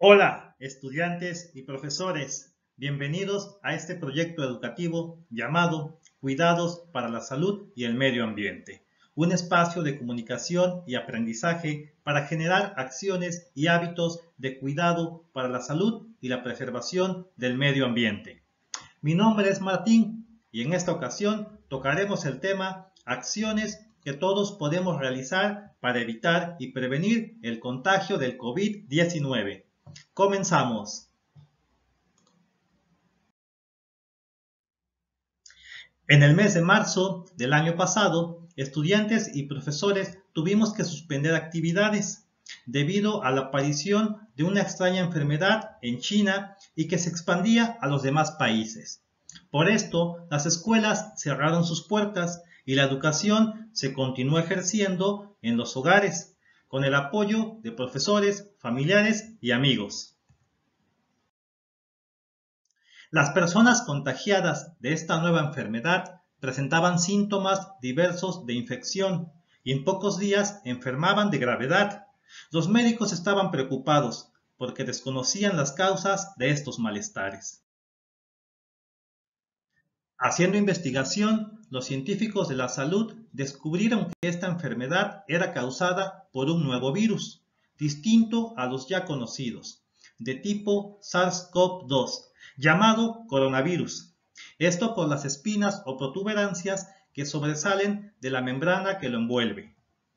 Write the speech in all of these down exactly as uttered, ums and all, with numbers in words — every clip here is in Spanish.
Hola, estudiantes y profesores. Bienvenidos a este proyecto educativo llamado Cuidados para la Salud y el Medio Ambiente, un espacio de comunicación y aprendizaje para generar acciones y hábitos de cuidado para la salud y la preservación del medio ambiente. Mi nombre es Martín y en esta ocasión tocaremos el tema acciones que todos podemos realizar para evitar y prevenir el contagio del COVID diecinueve. Comenzamos. En el mes de marzo del año pasado, estudiantes y profesores tuvimos que suspender actividades debido a la aparición de una extraña enfermedad en China y que se expandía a los demás países. Por esto, las escuelas cerraron sus puertas y la educación se continuó ejerciendo en los hogares, con el apoyo de profesores, familiares y amigos. Las personas contagiadas de esta nueva enfermedad presentaban síntomas diversos de infección y en pocos días enfermaban de gravedad. Los médicos estaban preocupados porque desconocían las causas de estos malestares. Haciendo investigación, los científicos de la salud descubrieron que esta enfermedad era causada por un nuevo virus, distinto a los ya conocidos, de tipo SARS CoV dos, llamado coronavirus. Esto por las espinas o protuberancias que sobresalen de la membrana que lo envuelve.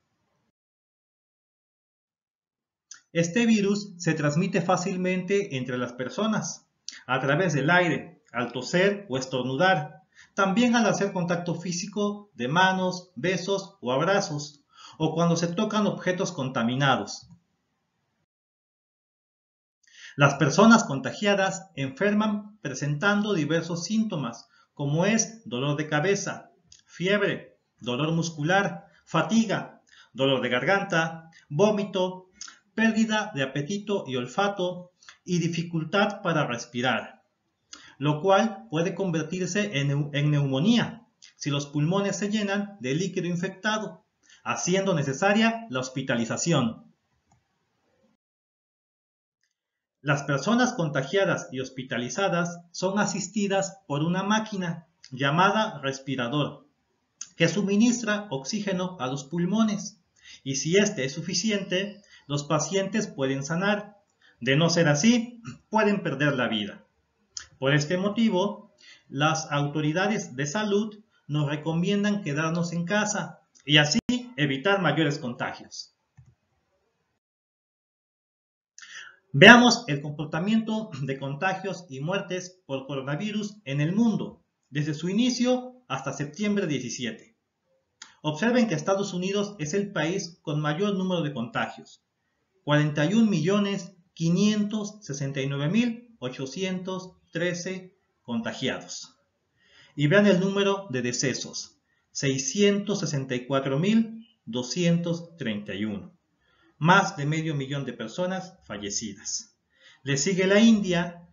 Este virus se transmite fácilmente entre las personas, a través del aire, al toser o estornudar, también al hacer contacto físico de manos, besos o abrazos, o cuando se tocan objetos contaminados. Las personas contagiadas enferman presentando diversos síntomas, como es dolor de cabeza, fiebre, dolor muscular, fatiga, dolor de garganta, vómito, pérdida de apetito y olfato y dificultad para respirar, lo cual puede convertirse en, en neumonía si los pulmones se llenan de líquido infectado, haciendo necesaria la hospitalización. Las personas contagiadas y hospitalizadas son asistidas por una máquina llamada respirador, que suministra oxígeno a los pulmones, y si este es suficiente, los pacientes pueden sanar. De no ser así, pueden perder la vida. Por este motivo, las autoridades de salud nos recomiendan quedarnos en casa y así evitar mayores contagios. Veamos el comportamiento de contagios y muertes por coronavirus en el mundo, desde su inicio hasta septiembre diecisiete. Observen que Estados Unidos es el país con mayor número de contagios, cuarenta y un millones quinientos sesenta y nueve mil ochocientos trece contagiados. Y vean el número de decesos, seiscientos sesenta y cuatro mil doscientos treinta y uno. Más de medio millón de personas fallecidas. Le sigue la India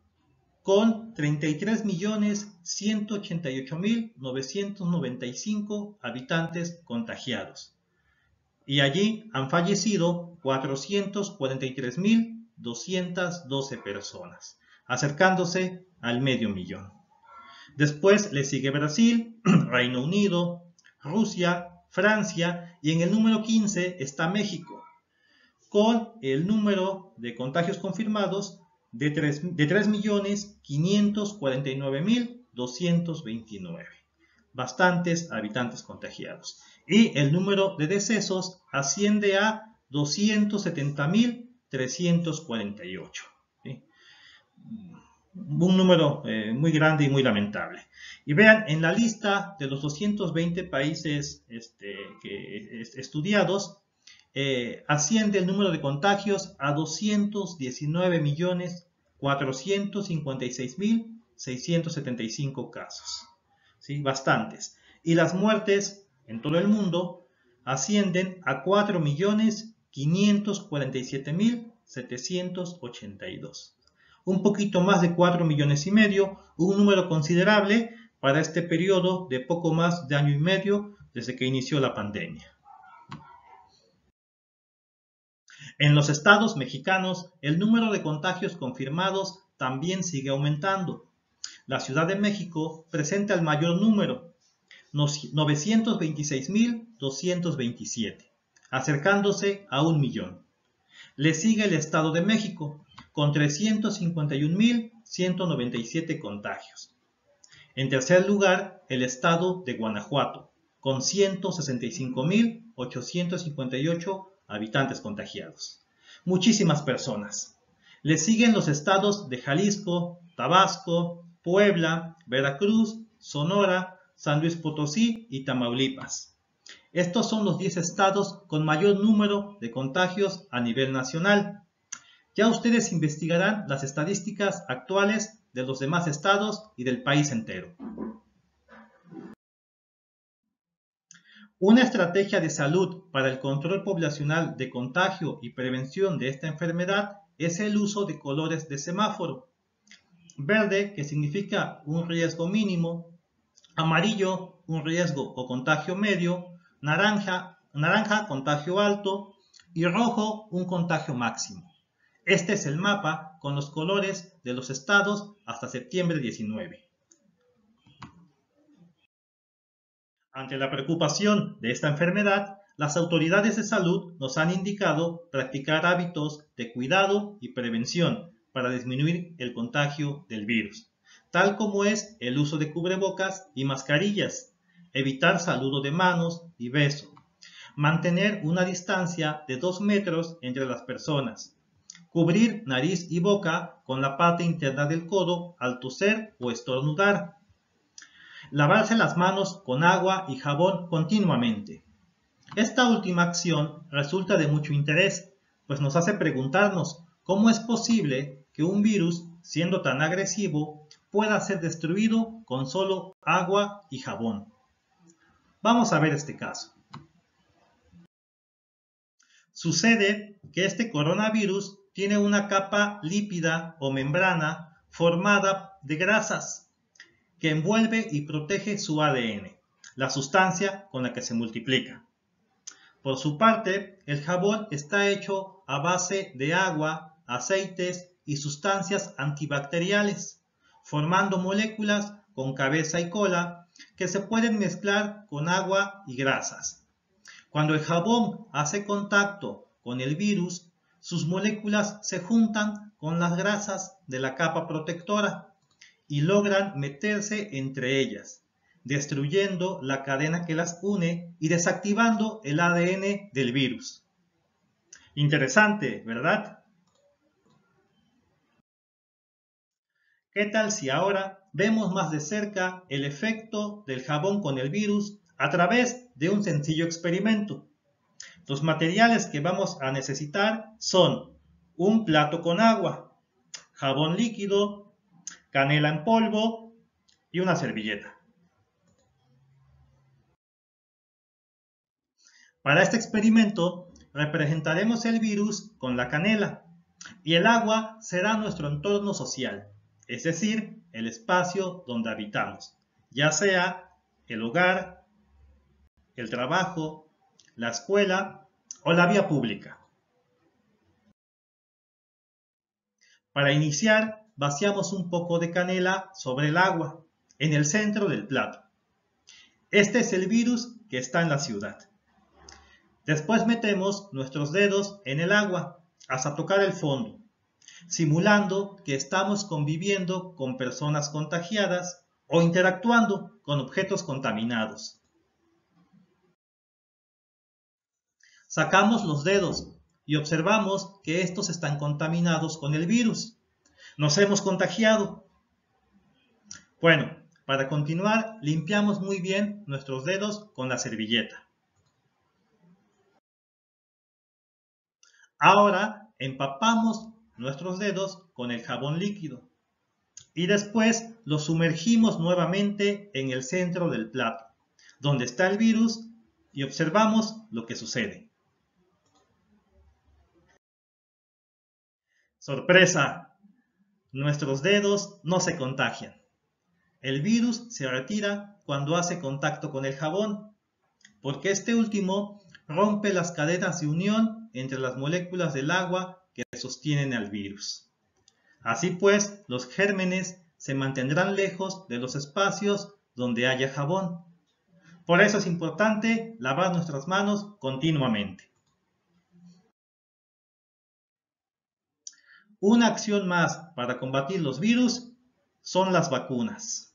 con treinta y tres millones ciento ochenta y ocho mil novecientos noventa y cinco habitantes contagiados. Y allí han fallecido cuatrocientos cuarenta y tres mil doscientas doce personas, acercándose al medio millón. Después le sigue Brasil, Reino Unido, Rusia, Francia y en el número quince está México, con el número de contagios confirmados de tres millones quinientos cuarenta y nueve mil doscientos veintinueve. Bastantes habitantes contagiados. Y el número de decesos asciende a doscientos setenta mil trescientos cuarenta y ocho. ¿Sí? Un número eh, muy grande y muy lamentable. Y vean, en la lista de los doscientos veinte países este, que, est estudiados, eh, asciende el número de contagios a doscientos diecinueve millones cuatrocientos cincuenta y seis mil seiscientos setenta y cinco casos. ¿Sí? Bastantes. Y las muertes en todo el mundo ascienden a cuatro millones quinientos cuarenta y siete mil setecientos ochenta y dos. Un poquito más de cuatro millones y medio, un número considerable para este periodo de poco más de año y medio desde que inició la pandemia. En los estados mexicanos, el número de contagios confirmados también sigue aumentando. La Ciudad de México presenta el mayor número, novecientos veintiséis mil doscientos veintisiete, acercándose a un millón. Le sigue el Estado de México, con trescientos cincuenta y un mil ciento noventa y siete contagios. En tercer lugar, el Estado de Guanajuato, con ciento sesenta y cinco mil ochocientos cincuenta y ocho habitantes contagiados. Muchísimas personas. Le siguen los estados de Jalisco, Tabasco, Puebla, Veracruz, Sonora, San Luis Potosí y Tamaulipas. Estos son los diez estados con mayor número de contagios a nivel nacional. Ya ustedes investigarán las estadísticas actuales de los demás estados y del país entero. Una estrategia de salud para el control poblacional de contagio y prevención de esta enfermedad es el uso de colores de semáforo. Verde, que significa un riesgo mínimo, amarillo, un riesgo o contagio medio, naranja, naranja, contagio alto y rojo, un contagio máximo. Este es el mapa con los colores de los estados hasta septiembre diecinueve. Ante la preocupación de esta enfermedad, las autoridades de salud nos han indicado practicar hábitos de cuidado y prevención para disminuir el contagio del virus, tal como es el uso de cubrebocas y mascarillas, evitar saludo de manos y beso, mantener una distancia de dos metros entre las personas, cubrir nariz y boca con la parte interna del codo al toser o estornudar, lavarse las manos con agua y jabón continuamente. Esta última acción resulta de mucho interés, pues nos hace preguntarnos cómo es posible que un virus, siendo tan agresivo, pueda ser destruido con solo agua y jabón. Vamos a ver este caso. Sucede que este coronavirus tiene una capa lípida o membrana formada de grasas que envuelve y protege su A D N, la sustancia con la que se multiplica. Por su parte, el jabón está hecho a base de agua, aceites y sustancias antibacteriales, formando moléculas con cabeza y cola que se pueden mezclar con agua y grasas. Cuando el jabón hace contacto con el virus, sus moléculas se juntan con las grasas de la capa protectora y logran meterse entre ellas, destruyendo la cadena que las une y desactivando el A D N del virus. Interesante, ¿verdad? ¿Qué tal si ahora vemos más de cerca el efecto del jabón con el virus a través de un sencillo experimento? Los materiales que vamos a necesitar son un plato con agua, jabón líquido, canela en polvo y una servilleta. Para este experimento representaremos el virus con la canela y el agua será nuestro entorno social, es decir, el espacio donde habitamos, ya sea el hogar, el trabajo, la escuela o la vía pública. Para iniciar, vaciamos un poco de canela sobre el agua, en el centro del plato. Este es el virus que está en la ciudad. Después metemos nuestros dedos en el agua hasta tocar el fondo, simulando que estamos conviviendo con personas contagiadas o interactuando con objetos contaminados. Sacamos los dedos y observamos que estos están contaminados con el virus. Nos hemos contagiado. Bueno, para continuar, limpiamos muy bien nuestros dedos con la servilleta. Ahora empapamos nuestros dedos con el jabón líquido y después los sumergimos nuevamente en el centro del plato, donde está el virus, y observamos lo que sucede. ¡Sorpresa! Nuestros dedos no se contagian. El virus se retira cuando hace contacto con el jabón, porque este último rompe las cadenas de unión entre las moléculas del agua que sostienen al virus. Así pues, los gérmenes se mantendrán lejos de los espacios donde haya jabón. Por eso es importante lavar nuestras manos continuamente. Una acción más para combatir los virus son las vacunas.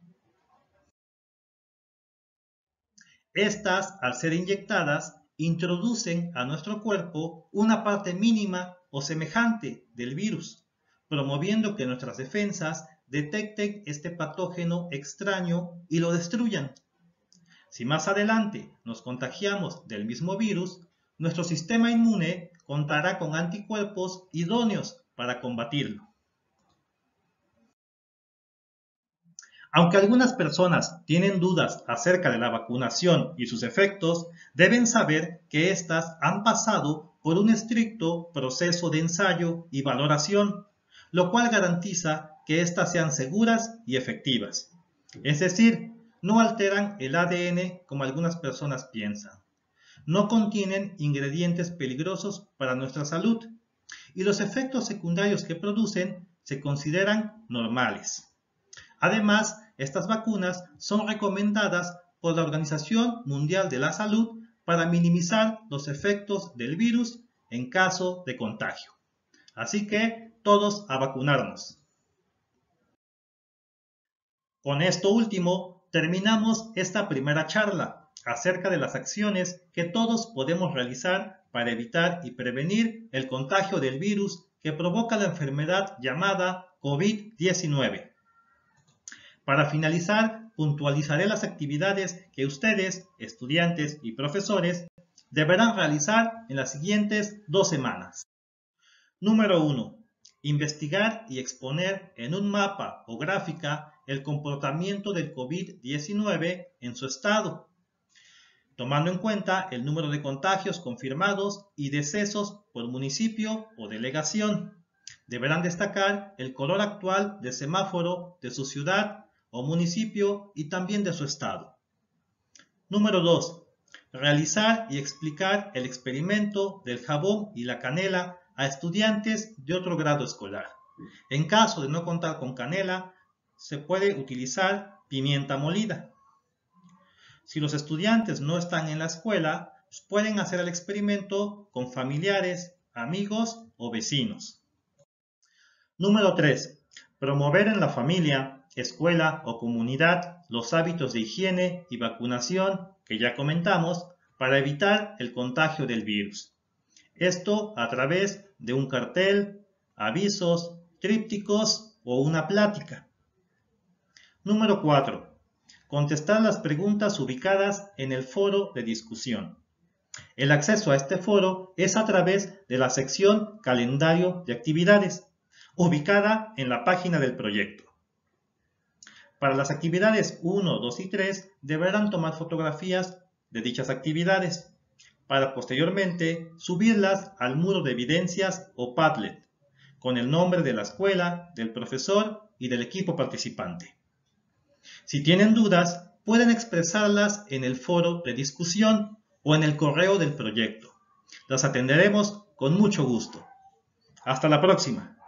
Estas, al ser inyectadas, introducen a nuestro cuerpo una parte mínima o semejante del virus, promoviendo que nuestras defensas detecten este patógeno extraño y lo destruyan. Si más adelante nos contagiamos del mismo virus, nuestro sistema inmune contará con anticuerpos idóneos para combatirlo. Aunque algunas personas tienen dudas acerca de la vacunación y sus efectos, deben saber que éstas han pasado por un estricto proceso de ensayo y valoración, lo cual garantiza que éstas sean seguras y efectivas. Es decir, no alteran el A D N como algunas personas piensan. No contienen ingredientes peligrosos para nuestra salud y los efectos secundarios que producen se consideran normales. Además, estas vacunas son recomendadas por la Organización Mundial de la Salud para minimizar los efectos del virus en caso de contagio. Así que, todos a vacunarnos. Con esto último, terminamos esta primera charla acerca de las acciones que todos podemos realizar para evitar y prevenir el contagio del virus que provoca la enfermedad llamada COVID diecinueve. Para finalizar, puntualizaré las actividades que ustedes, estudiantes y profesores, deberán realizar en las siguientes dos semanas. Número uno. Investigar y exponer en un mapa o gráfica el comportamiento del COVID diecinueve en su estado, tomando en cuenta el número de contagios confirmados y decesos por municipio o delegación. Deberán destacar el color actual de semáforo de su ciudad o municipio y también de su estado. Número dos. Realizar y explicar el experimento del jabón y la canela a estudiantes de otro grado escolar. En caso de no contar con canela, se puede utilizar pimienta molida. Si los estudiantes no están en la escuela, pueden hacer el experimento con familiares, amigos o vecinos. Número tres. Promover en la familia, escuela o comunidad los hábitos de higiene y vacunación que ya comentamos para evitar el contagio del virus. Esto a través de un cartel, avisos, trípticos o una plática. Número cuatro. Contestar las preguntas ubicadas en el foro de discusión. El acceso a este foro es a través de la sección Calendario de actividades, ubicada en la página del proyecto. Para las actividades uno, dos y tres deberán tomar fotografías de dichas actividades para posteriormente subirlas al muro de evidencias o Padlet con el nombre de la escuela, del profesor y del equipo participante. Si tienen dudas, pueden expresarlas en el foro de discusión o en el correo del proyecto. Las atenderemos con mucho gusto. Hasta la próxima.